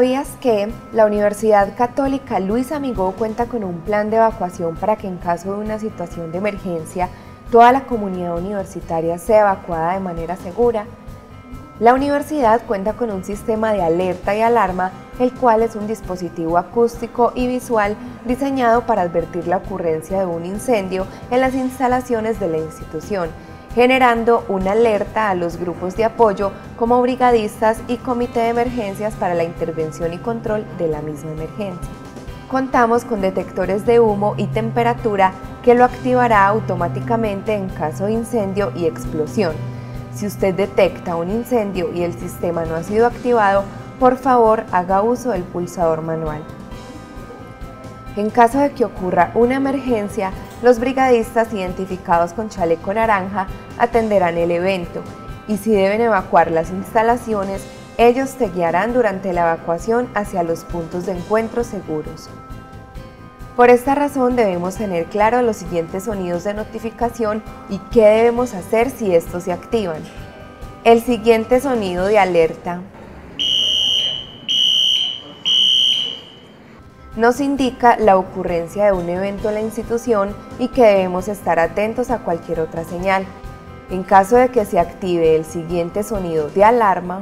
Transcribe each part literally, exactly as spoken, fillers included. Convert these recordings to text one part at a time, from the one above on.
¿Sabías que la Universidad Católica Luis Amigó cuenta con un plan de evacuación para que en caso de una situación de emergencia, toda la comunidad universitaria sea evacuada de manera segura? La universidad cuenta con un sistema de alerta y alarma, el cual es un dispositivo acústico y visual diseñado para advertir la ocurrencia de un incendio en las instalaciones de la institución, generando una alerta a los grupos de apoyo como brigadistas y comité de emergencias para la intervención y control de la misma emergencia. Contamos con detectores de humo y temperatura que lo activará automáticamente en caso de incendio y explosión. Si usted detecta un incendio y el sistema no ha sido activado, por favor haga uso del pulsador manual. En caso de que ocurra una emergencia, los brigadistas identificados con chaleco naranja atenderán el evento y si deben evacuar las instalaciones, ellos te guiarán durante la evacuación hacia los puntos de encuentro seguros. Por esta razón debemos tener claro los siguientes sonidos de notificación y qué debemos hacer si estos se activan. El siguiente sonido de alerta nos indica la ocurrencia de un evento en la institución y que debemos estar atentos a cualquier otra señal. En caso de que se active el siguiente sonido de alarma,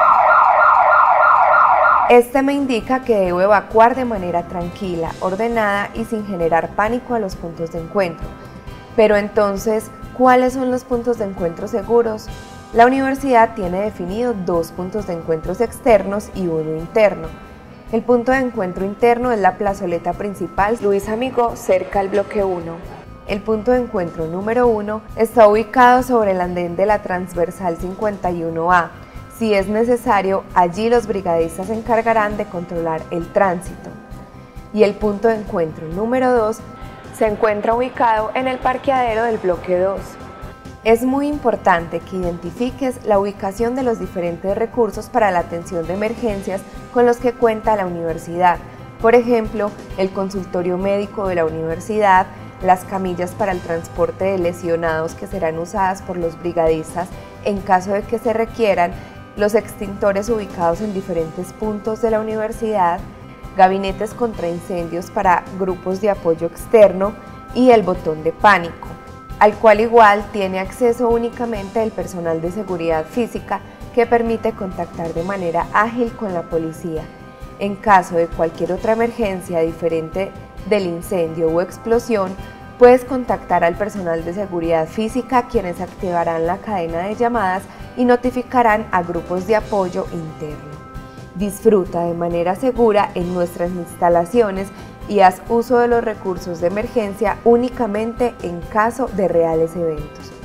este me indica que debo evacuar de manera tranquila, ordenada y sin generar pánico a los puntos de encuentro. Pero entonces, ¿cuáles son los puntos de encuentro seguros? La universidad tiene definido dos puntos de encuentros externos y uno interno. El punto de encuentro interno es la plazoleta principal Luis Amigó, cerca al bloque uno. El punto de encuentro número uno está ubicado sobre el andén de la transversal cincuenta y uno A. Si es necesario, allí los brigadistas se encargarán de controlar el tránsito. Y el punto de encuentro número dos se encuentra ubicado en el parqueadero del bloque dos. Es muy importante que identifiques la ubicación de los diferentes recursos para la atención de emergencias con los que cuenta la universidad. Por ejemplo, el consultorio médico de la universidad, las camillas para el transporte de lesionados que serán usadas por los brigadistas en caso de que se requieran, los extintores ubicados en diferentes puntos de la universidad, gabinetes contra incendios para grupos de apoyo externo y el botón de pánico, al cual igual tiene acceso únicamente el personal de seguridad física que permite contactar de manera ágil con la policía. En caso de cualquier otra emergencia diferente del incendio o explosión, puedes contactar al personal de seguridad física, quienes activarán la cadena de llamadas y notificarán a grupos de apoyo interno. Disfruta de manera segura en nuestras instalaciones y haz uso de los recursos de emergencia únicamente en caso de reales eventos.